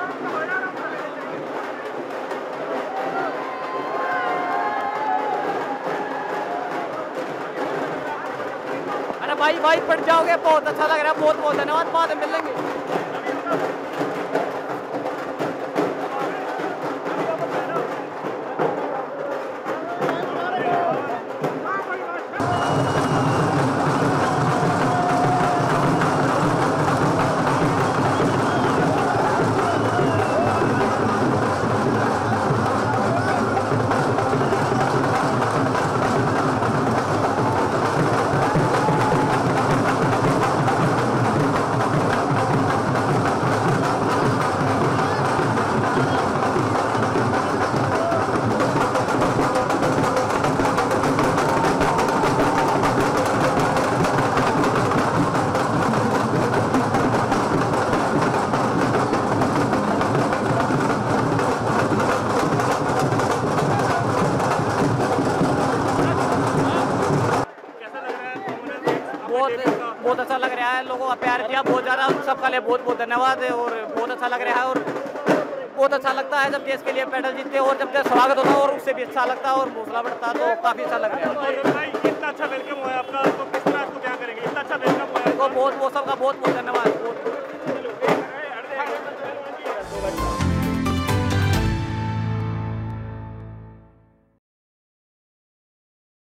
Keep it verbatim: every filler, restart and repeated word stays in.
अरे भाई भाई पड़ जाओगे, बहुत अच्छा लग रहा है, बहुत बहुत धन्यवाद, बाद में मिलेंगे। बहुत अच्छा लग रहा है, लोगों का प्यार दिया बहुत ज़्यादा, सबका लिए बहुत बहुत धन्यवाद है। और बहुत अच्छा लग रहा है, और बहुत अच्छा लगता है जब देश के लिए मेडल जीतते और जब स्वागत होता है और उससे भी अच्छा लगता है और हौसला बढ़ता है, तो काफ़ी अच्छा लग रहा है। इतना अच्छा वेलकम हुआ है आपका, तो किस तरह इसको क्या करेंगे, इतना अच्छा वेलकम हुआ है, तो बहुत वो सबका बहुत बहुत धन्यवाद। बहुत